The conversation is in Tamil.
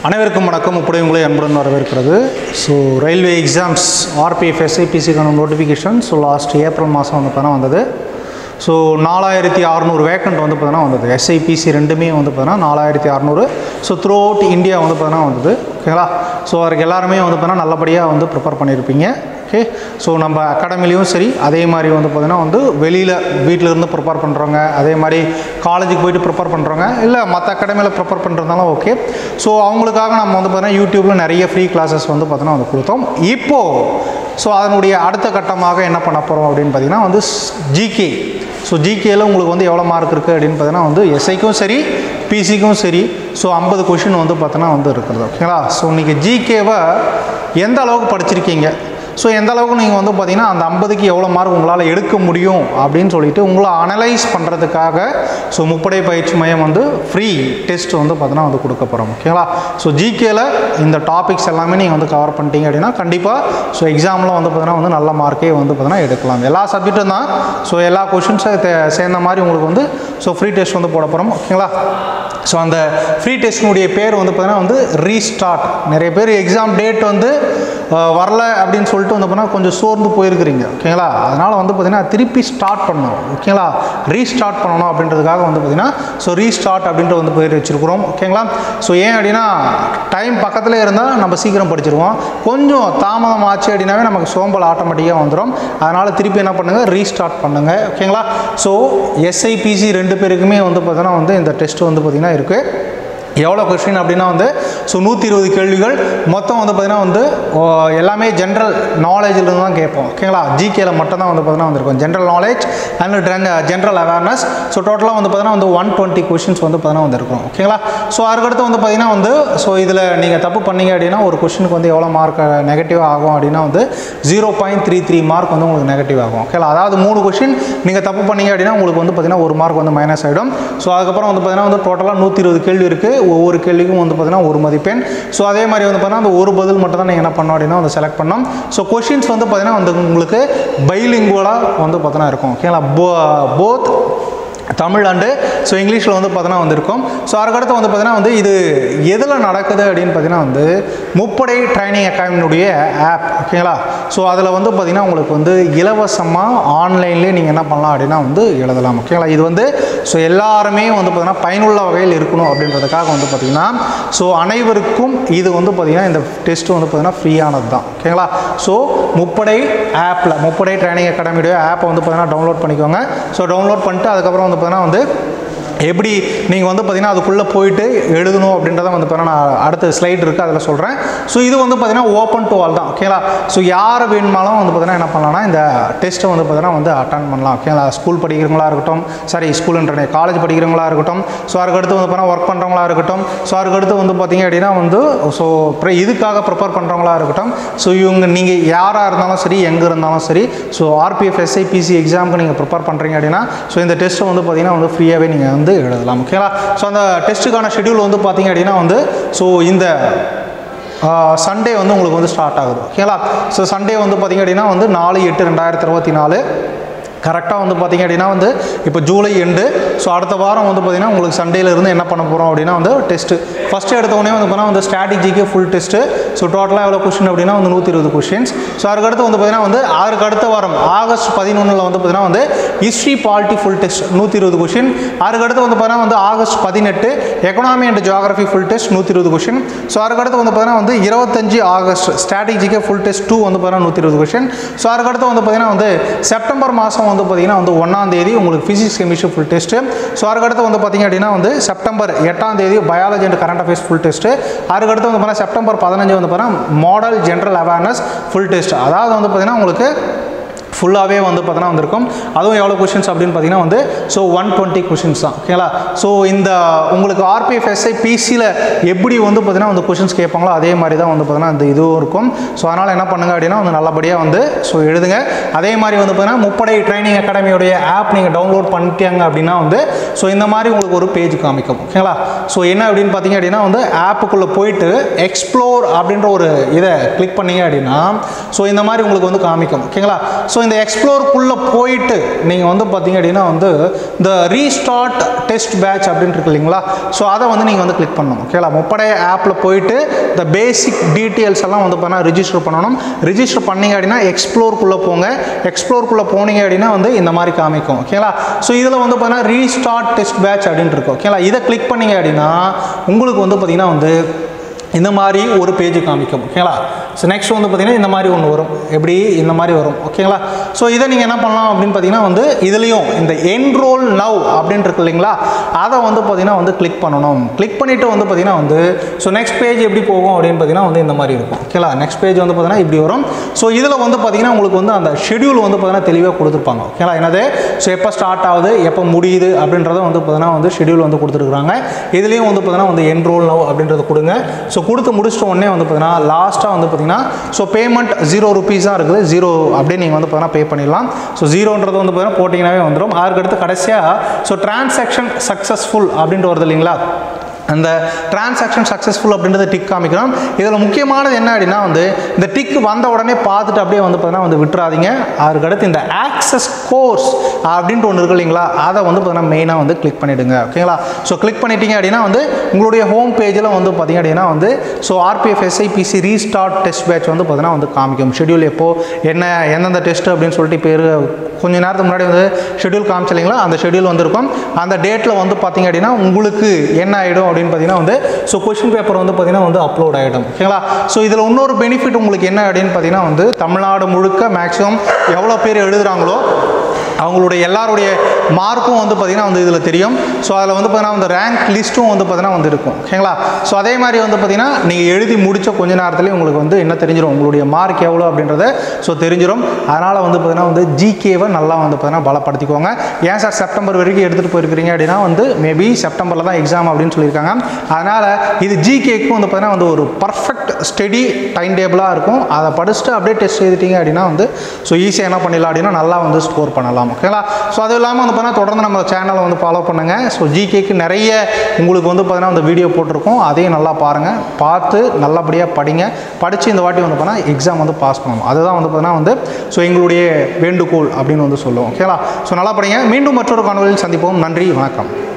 அனைவருக்கும் வணக்கம். இப்படி உங்களை அன்புடன் வரவேற்கிறது. ஸோ ரயில்வே எக்ஸாம்ஸ் ஆர்பிஎஃப் எஸ்ஐபிசிக்கான நோட்டிஃபிகேஷன் லாஸ்ட் ஏப்ரல் மாதம் வந்து பார்த்தீங்கன்னா வந்தது. ஸோ 4600 வேக்கண்ட் வந்து பார்த்தீங்கன்னா வந்தது. எஸ்ஐபிசி ரெண்டுமே வந்து பார்த்தீங்கன்னா 4600. ஸோ த்ரூ அவுட் இந்தியா வந்து பார்த்தீங்கன்னா வந்தது. ஓகேங்களா? ஸோ அதுக்கு எல்லாருமே வந்து பார்த்தீங்கன்னா நல்லபடியாக வந்து ப்ரிப்பேர் பண்ணியிருப்பீங்க. ஓகே. ஸோ நம்ம அகாடமிலையும் சரி, அதே மாதிரி வந்து பார்த்திங்கன்னா வந்து வெளியில் வீட்டிலேருந்து ப்ரிப்பேர் பண்ணுறவங்க, அதே மாதிரி காலேஜுக்கு போய்ட்டு ப்ரிப்பேர் பண்ணுறவங்க, இல்லை மற்ற அகாடமியில் ப்ரிப்பேர் பண்ணுறதுனாலும் ஓகே. ஸோ அவங்களுக்காக நம்ம வந்து பார்த்திங்கன்னா யூடியூப்பில் நிறைய ஃப்ரீ கிளாஸஸ் வந்து பார்த்தீங்கன்னா வந்து கொடுத்தோம். இப்போது ஸோ அதனுடைய அடுத்த கட்டமாக என்ன பண்ண போகிறோம் அப்படின்னு பார்த்திங்கன்னா வந்து ஜிகே. ஸோ ஜிகேயில் உங்களுக்கு வந்து எவ்வளோ மார்க் இருக்குது அப்படின்னு பார்த்தீங்கன்னா வந்து எஸ்ஐக்கும் சரி, பிசிக்கும் சரி, ஸோ 50 கொஷின் வந்து பார்த்தோன்னா வந்து இருக்கிறது. ஓகேங்களா? ஸோ நீங்கள் ஜிகேவை எந்த அளவுக்கு படிச்சிருக்கீங்க, ஸோ எந்த அளவுக்கு நீங்கள் வந்து பார்த்தீங்கன்னா அந்த 50க்கு எவ்வளோ மார்க் உங்களால் எடுக்க முடியும் அப்படின்னு சொல்லிட்டு உங்களை அனலைஸ் பண்ணுறதுக்காக ஸோ முப்படை பயிற்சி மையம் வந்து ஃப்ரீ டெஸ்ட் வந்து பார்த்தீங்கன்னா வந்து கொடுக்க போகிறோம். ஓகேங்களா? ஸோ ஜிகேயில் இந்த டாபிக்ஸ் எல்லாமே நீங்கள் வந்து கவர் பண்ணிட்டீங்க அப்படின்னா கண்டிப்பாக ஸோ எக்ஸாமில் வந்து பார்த்தீங்கன்னா வந்து நல்ல மார்க்கே வந்து பார்த்தீங்கன்னா எடுக்கலாம். எல்லா சப்ஜெக்ட்டும் தான். ஸோ எல்லா கொஷின்ஸை சேர்ந்த மாதிரி உங்களுக்கு வந்து ஸோ ஃப்ரீ டெஸ்ட் வந்து போட போகிறோம். ஓகேங்களா? ஸோ அந்த ஃப்ரீ டெஸ்டினுடைய பேர் வந்து பார்த்தீங்கன்னா வந்து ரீஸ்டார்ட். நிறைய பேர் எக்ஸாம் டேட் வந்து வரல அப்படின்னு சொல்லிட்டு வந்து பார்த்தீங்கன்னா கொஞ்சம் சோர்ந்து போயிருக்கிறீங்க. ஓகேங்களா? அதனால் வந்து பார்த்தீங்கன்னா திருப்பி ஸ்டார்ட் பண்ணணும். ஓகேங்களா? ரீஸ்டார்ட் பண்ணணும் அப்படின்றதுக்காக வந்து பார்த்தீங்கன்னா ஸோ ரீஸ்டார்ட் அப்படின்ற வந்து பேர் வச்சுருக்கிறோம். ஓகேங்களா? ஸோ ஏன் அப்படின்னா டைம் பக்கத்தில் இருந்தால் நம்ம சீக்கிரம் படிச்சிருவோம். கொஞ்சம் தாமதம் ஆச்சு அப்படின்னாவே நமக்கு சோம்பல் ஆட்டோமேட்டிக்காக வந்துடும். அதனால் திருப்பி என்ன பண்ணுங்கள், ரீஸ்டார்ட் பண்ணுங்கள். ஓகேங்களா? ஸோ எஸ்ஐபிசி ரெண்டு பேருக்குமே வந்து பார்த்தீங்கன்னா வந்து இந்த டெஸ்ட் வந்து பார்த்திங்கன்னா இருக்குது. எவ்வளோ கொஸ்டின் அப்படின்னா வந்து ஸோ 120 கேள்விகள் மொத்தம் வந்து பார்த்திங்கன்னா வந்து எல்லாமே ஜென்ரல் நாலேஜில் தான் கேட்போம். ஓகேங்களா? ஜிகேல மட்டும் தான் வந்து பார்த்தீங்கன்னா வந்துருக்கும் general knowledge and general awareness. So டோட்டலாக வந்து பார்த்தீங்கன்னா வந்து 120 கொஷின்ஸ் வந்து பார்த்தீங்கன்னா வந்துருக்கும். ஓகேங்களா? ஸோ அதுக்கடுத்து வந்து பார்த்திங்கன்னா வந்து ஸோ இதில் நீங்கள் தப்பு பண்ணீங்க அப்படின்னா ஒரு கொஷினுக்கு வந்து எவ்வளோ மார்க் நெகட்டிவ் ஆகும் அப்படின்னா வந்து 0.33 மார்க் வந்து உங்களுக்கு நெகட்டிவ் ஆகும். ஓகேங்களா? அதாவது 3 கொஷின் நீங்கள் தப்பு பண்ணீங்க அப்படின்னா உங்களுக்கு வந்து பார்த்திங்கன்னா ஒரு மார்க் வந்து மைனஸ் ஆகிடும். ஸோ அதுக்கப்புறம் வந்து பார்த்திங்கன்னா வந்து டோட்டலாக 120 கேள்வி இருக்குது. ஒவ்வொரு கேள்விக்கும் வந்து பார்த்தீங்கன்னா ஒரு மதிப்பெண். ஸோ அதே மாதிரி வந்து பார்த்தீங்கன்னா அந்த ஒரு பதில் மட்டும் தான் நீங்கள் என்ன பண்ணோம் அப்படின்னா வந்து செலக்ட் பண்ணோம். ஸோ கொஷின்ஸ் வந்து பார்த்தீங்கன்னா வந்து உங்களுக்கு பைலிங்குவலாக வந்து பார்த்தீங்கன்னா இருக்கும். ஓகேங்களா? போத் தமிழ் அண்டு ஸோ இங்கிலீஷில் வந்து பார்த்தீங்கன்னா வந்துருக்கும். ஸோ அதுக்கடுத்து வந்து பார்த்தீங்கன்னா வந்து இது எதில் நடக்குது அப்படின்னு பார்த்தீங்கன்னா வந்து முப்படை ட்ரைனிங் அகாடமியினுடைய ஆப். ஓகேங்களா? ஸோ அதில் வந்து பார்த்திங்கன்னா உங்களுக்கு வந்து இலவசமாக ஆன்லைன்லேயே நீங்கள் என்ன பண்ணலாம் அப்படின்னா வந்து எழுதலாம். ஓகேங்களா? இது வந்து ஸோ எல்லாருமே வந்து பார்த்திங்கன்னா பயனுள்ள வகையில் இருக்கணும் அப்படின்றதுக்காக வந்து பார்த்திங்கன்னா ஸோ அனைவருக்கும் இது வந்து பார்த்திங்கன்னா இந்த டெஸ்ட் வந்து பார்த்திங்கன்னா ஃப்ரீயானது தான். ஓகேங்களா? ஸோ முப்படை ஆப்பில் முப்படை ட்ரைனிங் அகாடமியுடைய ஆப்பை வந்து பார்த்திங்கன்னா டவுன்லோட் பண்ணிக்கோங்க. ஸோ டவுன்லோட் பண்ணிட்டு அதுக்கப்புறம் வந்து பார்த்தீங்கன்னா வந்து எப்படி நீங்கள் வந்து பார்த்திங்கன்னா அதுக்குள்ளே போயிட்டு எழுதணும் அப்படின்றத வந்து பார்த்தீங்கன்னா நான் அடுத்த ஸ்லைட் இருக்குது அதில் சொல்கிறேன். ஸோ இது வந்து பார்த்திங்கன்னா ஓப்பன் டு ஆல் தான். ஓகேங்களா? ஸோ யார் வேணுமாலும் வந்து பார்த்திங்கன்னா என்ன பண்ணலாம்னா இந்த டெஸ்ட்டை வந்து பார்த்திங்கன்னா வந்து அட்டன் பண்ணலாம். ஓகேங்களா? ஸ்கூல் படிக்கிறவங்களா இருக்கட்டும், ஸ்கூலுன்ற காலேஜ் படிக்கிறவங்களா இருக்கட்டும், ஸோ அதுக்கடுத்து வந்து பார்த்தீங்கன்னா ஒர்க் பண்ணுறவங்களா இருக்கட்டும், ஸோ அதுக்கடுத்து வந்து பார்த்திங்க அப்படின்னா வந்து ஸோ இதுக்காக ப்ரிப்பேர் பண்ணுறவங்களா இருக்கட்டும், ஸோ இவங்க நீங்கள் யாராக இருந்தாலும் சரி, எங்கே இருந்தாலும் சரி, ஸோ ஆர்பிஎஃப் எஸ்ஐபிசி எக்ஸாமுக்கு நீங்கள் ப்ரிப்பேர் பண்ணுறீங்க அப்படின்னா ஸோ இந்த டெஸ்ட்டை வந்து பார்த்திங்கன்னா வந்து ஃப்ரீயாகவே நீங்கள் வந்து எழுதலாம். ஓகேங்களா? ஸோ அந்த டெஸ்ட்டுக்கான ஷெட்யூல் வந்து பார்த்தீங்க அப்படின்னா வந்து ஸோ இந்த சண்டே வந்து உங்களுக்கு வந்து ஸ்டார்ட் ஆகுது. ஓகேங்களா? ஸோ சண்டே வந்து பார்த்தீங்க அப்படின்னா வந்து 4/8/2024 கரெக்டாக வந்து பார்த்திங்க அப்படின்னா வந்து இப்போ ஜூலை எண்டு. ஸோ அடுத்த வாரம் வந்து பார்த்திங்கன்னா உங்களுக்கு சண்டேலேருந்து என்ன பண்ண போகிறோம் அப்படின்னா வந்து டெஸ்ட்டு ஃபஸ்ட்டு எடுத்தோடனே வந்து பார்த்தீங்கன்னா வந்து ஸ்ட்ராட்டஜிக்கு ஃபுல் டெஸ்ட்டு. ஸோ டோட்டலாக எவ்வளோ கொஷின் அப்படின்னா வந்து 120 கொஷின்ஸ். ஸோ அதுக்கடுத்து வந்து பார்த்திங்கன்னா வந்து அதுக்கு அடுத்த வாரம் ஆகஸ்ட் 11 வந்து பார்த்திங்கன்னா வந்து history polity full test 120 question. அதுக்கடுத்து வந்து பார்த்திங்கன்னா வந்து August 18 economy and geography full test 120 question. So அதுக்கடுத்து வந்து பார்த்திங்கன்னா வந்து 25 ஆகஸ்ட் ஸ்ட்ராட்டஜிக்கு ஃபுல் டெஸ்ட் 2 வந்து பார்த்திங்கன்னா 120 கொஷின். ஸோ அதுக்கடுத்து வந்து பார்த்திங்கன்னா வந்து செப்டம்பர் மாதம் வந்து பார்த்திங்கன்னா வந்து 1ஆம் தேதி உங்களுக்கு physics chemistry full test. So அதுக்கடுத்து வந்து பார்த்திங்க அப்படின்னா வந்து செப்டம்பர் 8ஆம் தேதி biology and current affairs full test. அதுக்கடுத்து வந்து பார்த்தீங்கன்னா செப்டம்பர் 15 வந்து பார்த்தீங்கன்னா model general awareness full test. அதாவது வந்து பார்த்திங்கன்னா உங்களுக்கு ஃபுல்லாகவே வந்து பார்த்தீங்கன்னா வந்திருக்கும். அதுவும் எவ்வளோ கொஷின்ஸ் அப்படின்னு பார்த்தீங்கன்னா வந்து ஸோ 120 கொஷின்ஸ் தான். ஓகேங்களா? ஸோ இந்த உங்களுக்கு ஆர்பிஎஃப் எஸ்ஐபிசியில் எப்படி வந்து பார்த்தீங்கன்னா வந்து கொஷின்ஸ் கேட்பாங்களோ அதே மாதிரி தான் வந்து பார்த்தீங்கன்னா இந்த இதுவும் இருக்கும். ஸோ அதனால் என்ன பண்ணுங்க அப்படின்னா வந்து நல்லபடியாக வந்து ஸோ எழுதுங்க. அதே மாதிரி வந்து பார்த்தீங்கன்னா முப்படை ட்ரைனிங் அகாடமியோடைய ஆப் நீங்கள் டவுன்லோட் பண்ணிட்டாங்க அப்படின்னா வந்து ஸோ இந்த மாதிரி உங்களுக்கு ஒரு பேஜ் காமிக்கும். ஓகேங்களா? ஸோ என்ன அப்படின்னு பார்த்தீங்க அப்படின்னா வந்து ஆப்புக்குள்ளே போயிட்டு எக்ஸ்ப்ளோர் அப்படின்ற ஒரு இதை கிளிக் பண்ணிங்க அப்படின்னா ஸோ இந்த மாதிரி உங்களுக்கு வந்து காமிக்கும். ஓகேங்களா? ஸோ இந்த எக்ஸ்ப்ளோருக்குள்ளே போயிட்டு நீங்கள் வந்து பார்த்தீங்க அப்படின்னா வந்து இந்த ரீஸ்டார்ட் டெஸ்ட் பேட்ச் அப்படின்ட்டு இருக்கு இல்லைங்களா, ஸோ அதை வந்து நீங்கள் வந்து கிளிக் பண்ணணும். ஓகேங்களா, முப்படை ஆப்பில் போயிட்டு இந்த பேசிக் டீட்டெயில்ஸ் எல்லாம் வந்து பார்த்தீங்கன்னா ரிஜிஸ்டர் பண்ணணும். ரிஜிஸ்டர் பண்ணிங்க அப்படின்னா எக்ஸ்ப்ளோருக்குள்ளே போங்க. எக்ஸ்ப்ளோருக்குள்ளே போனீங்க அப்படின்னா வந்து இந்த மாதிரி காமிக்கும். ஓகேங்களா, ஸோ இதில் வந்து பார்த்தீங்கன்னா ரீஸ்டார்ட் டெஸ்ட் பேட்ச் அப்படின்ட்டு இருக்கும். ஓகேங்களா, இதை கிளிக் பண்ணிங்க அப்படின்னா உங்களுக்கு வந்து பார்த்தீங்கன்னா வந்து இந்த மாதிரி ஒரு பேஜ் காமிக்கும். ஓகேங்களா, ஸோ நெக்ஸ்ட் வந்து பார்த்தீங்கன்னா இந்த மாதிரி ஒன்று வரும். எப்படி இந்த மாதிரி வரும். ஓகேங்களா, ஸோ இதை நீங்கள் என்ன பண்ணலாம் அப்படின்னு பார்த்தீங்கன்னா வந்து இதுலேயும் இந்த என்ரோல் நவ் அப்படின்ட்டு இருக்கு இல்லைங்களா, அதை வந்து பார்த்தீங்கன்னா வந்து கிளிக் பண்ணணும். கிளிக் பண்ணிவிட்டு வந்து பார்த்தீங்கன்னா வந்து ஸோ நெக்ஸ்ட் பேஜ் எப்படி போகும் அப்படின்னு பார்த்தீங்கன்னா வந்து இந்த மாதிரி இருக்கும். ஓகேங்களா, நெக்ஸ்ட் பேஜ் வந்து பார்த்தீங்கன்னா இப்படி வரும். ஸோ இதில் வந்து பார்த்தீங்கன்னா உங்களுக்கு வந்து அந்த ஷெடியூல் வந்து பார்த்தீங்கன்னா தெளிவாக கொடுத்துருப்பாங்க. ஓகேங்களா, என்னது ஸோ எப்போ ஸ்டார்ட் ஆகுது எப்போ முடியுது அப்படின்றத வந்து பார்த்தீங்கன்னா வந்து ஷெடியூல் வந்து கொடுத்துருக்காங்க. இதுலேயும் வந்து பார்த்தீங்கன்னா வந்து என்ரோல் நவ் அப்படின்றத கொடுங்க. ஸோ கொடுத்து முடிச்சிட்ட உடனே வந்து பார்த்தீங்கன்னா லாஸ்ட்டாக வந்து பார்த்தீங்கன்னா ஸோ பேமெண்ட் 0 rupees தான் இருக்குது. 0 அப்படியே நீங்கள் வந்து பார்த்தீங்கன்னா பே பண்ணிடலாம். ஸோ 0ன்றது வந்து பார்த்தீங்கன்னா போட்டிங்கனாவே வந்துடும். அதுக்கடுத்து கடைசியாக ஸோ டிரான்சாக்ஷன் சக்ஸஸ்ஃபுல் அப்படின்ட்டு வருது இல்லைங்களா, அந்த டிரான்சாக்ஷன் சக்ஸஸ்ஃபுல் அப்படின்றத டிக் காமிக்கிறோம். இதில் முக்கியமானது என்ன அப்படின்னா வந்து இந்த டிக் வந்த உடனே பார்த்துட்டு அப்படியே வந்து பார்த்தீங்கன்னா வந்து விட்டுறாதீங்க. அதுக்கடுத்து இந்த ஆக்சஸ் கோர்ஸ் அப்படின்ட்டு ஒன்று இருக்கு இல்லைங்களா, அதை வந்து பார்த்தீங்கன்னா மெயினாக வந்து கிளிக் பண்ணிவிடுங்க. ஓகேங்களா, ஸோ கிளிக் பண்ணிட்டீங்க அப்படின்னா வந்து உங்களுடைய ஹோம் பேஜில் வந்து பார்த்தீங்க அப்படின்னா வந்து so RPF SIPC restart test batch வந்து பார்த்தீங்கன்னா வந்து காமிக்கும். ஷெடியூல் எப்போ என்ன எந்தெந்த டெஸ்ட் அப்படின்னு சொல்லிட்டு பேர் கொஞ்சம் நேரத்துக்கு முன்னாடி வந்து ஷெடியூல் காமிச்சில்லைங்களா, அந்த ஷெடியூல் வந்துருக்கும். அந்த டேட்டில் வந்து பார்த்தீங்க அப்படின்னா உங்களுக்கு என்ன ஆகிடும் அப்படின்னு பார்த்தீங்கன்னா வந்து ஸோ கொஷின் பேப்பர் வந்து பார்த்தீங்கன்னா வந்து அப்லோட் ஆகிடும். ஓகேங்களா, ஸோ இதில் இன்னொரு பெனிஃபிட் உங்களுக்கு என்ன அப்படின்னு பார்த்தீங்கன்னா வந்து தமிழ்நாடு முழுக்க மேக்ஸிமம் எவ்வளோ பேர் எழுதுகிறாங்களோ அவங்களுடைய எல்லாருடைய மார்க்கும் வந்து பார்த்திங்கன்னா வந்து இதில் தெரியும். ஸோ அதில் வந்து பார்த்தீங்கன்னா அந்த ரேங்க் லிஸ்ட்டும் வந்து பார்த்தீங்கன்னா வந்து இருக்கும். ஓகேங்களா, ஸோ அதே மாதிரி வந்து பார்த்திங்கன்னா நீங்கள் எழுதி முடித்த கொஞ்ச நேரத்துலேயே உங்களுக்கு வந்து என்ன தெரிஞ்சிடும், உங்களுடைய மார்க் எவ்வளோ அப்படின்றத ஸோ தெரிஞ்சிடும். அதனால் வந்து பார்த்திங்கன்னா வந்து ஜிகேவை நல்லா வந்து பார்த்தீங்கன்னா பலப்படுத்திக்கோங்க. ஏன் சார் செப்டம்பர் வரைக்கும் எடுத்துகிட்டு போயிருக்கிறீங்க அப்படின்னா வந்து மேபி செப்டம்பரில் தான் எக்ஸாம் அப்படின்னு சொல்லியிருக்காங்க. அதனால் இது ஜிகேக்கும் வந்து பார்த்தீங்கன்னா வந்து ஒரு பர்ஃபெக்ட் ஸ்டடி டைம் டேபிளாக இருக்கும். அதை படிச்சுட்டு அப்படியே டெஸ்ட் எழுதிட்டீங்க அப்படின்னா வந்து ஸோ ஈஸியாக என்ன பண்ணிடலாம் அப்படின்னா நல்லா வந்து ஸ்கோர் பண்ணலாம். ஓகேங்களா, ஸோ அது இல்லாமல் வந்து பார்த்தீங்கன்னா தொடர்ந்து நம்ம சேனலை வந்து ஃபாலோ பண்ணுங்கள். ஸோ ஜிகேக்கு நிறைய உங்களுக்கு வந்து பார்த்தீங்கன்னா அந்த வீடியோ போட்டிருக்கோம், அதையும் நல்லா பாருங்கள். பார்த்து நல்லபடியாக படிங்க. படித்து இந்த வாட்டி வந்து பார்த்தீங்கன்னா எக்ஸாம் வந்து பாஸ் பண்ணணும். அதுதான் வந்து பார்த்தீங்கன்னா வந்து ஸோ எங்களுடைய வேண்டுகோள் அப்படின்னு வந்து சொல்லுவோம். ஓகேங்களா, ஸோ நல்லா படிங்க. மீண்டும் மற்றொரு காணொலியில் சந்திப்போம். நன்றி, வணக்கம்.